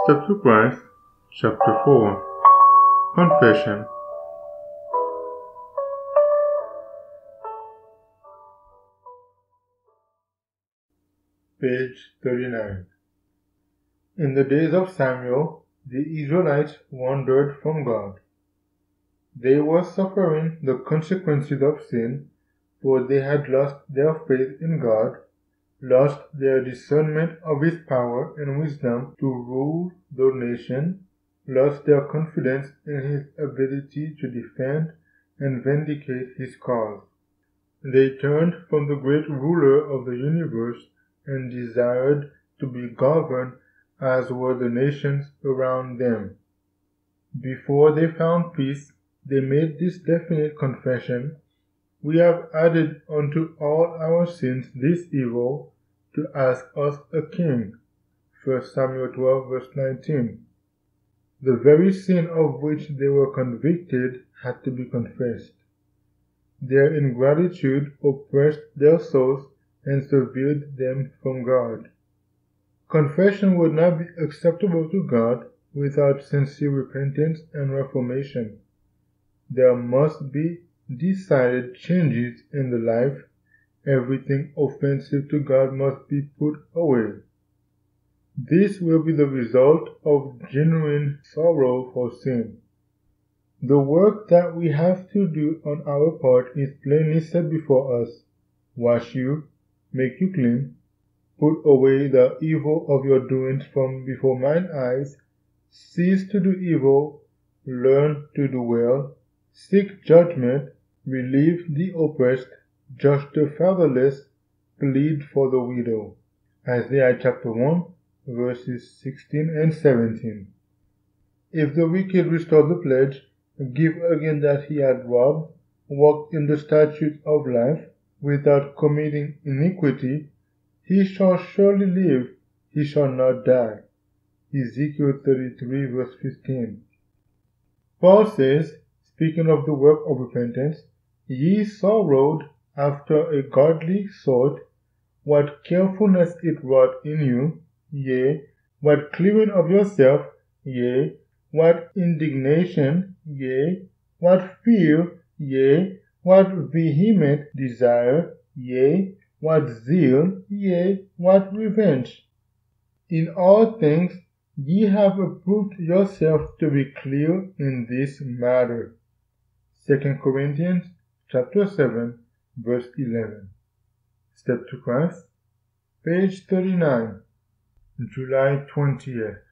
Step to Christ, Chapter 4. Confession. Page 39. In the days of Samuel, the Israelites wandered from God. They were suffering the consequences of sin, for they had lost their faith in God, lost their discernment of His power and wisdom to rule the nation, lost their confidence in His ability to defend and vindicate His cause. They turned from the great ruler of the universe and desired to be governed as were the nations around them. Before they found peace, they made this definite confession: "We have added unto all our sins this evil, to ask us a king." 1 Samuel 12 verse 19. The very sin of which they were convicted had to be confessed. Their ingratitude oppressed their souls and severed them from God. Confession would not be acceptable to God without sincere repentance and reformation. There must be decided changes in the life. Everything offensive to God must be put away. This will be the result of genuine sorrow for sin. The work that we have to do on our part is plainly set before us: wash you, make you clean, put away the evil of your doings from before mine eyes, cease to do evil, learn to do well, seek judgment, relieve the oppressed, judge the fatherless, plead for the widow. Isaiah chapter 1, verses 16 and 17. If the wicked restore the pledge, give again that he had robbed, walk in the statutes of life, without committing iniquity, he shall surely live, he shall not die. Ezekiel 33 verse 15. Paul says, speaking of the work of repentance, "Ye sorrowed after a godly sort, what carefulness it wrought in you, yea, what clearing of yourself, yea, what indignation, yea, what fear, yea, what vehement desire, yea, what zeal, yea, what revenge. In all things ye have approved yourselves to be clear in this matter." 2 Corinthians chapter 7, verse 11. Step to Christ, page 39, July 20th.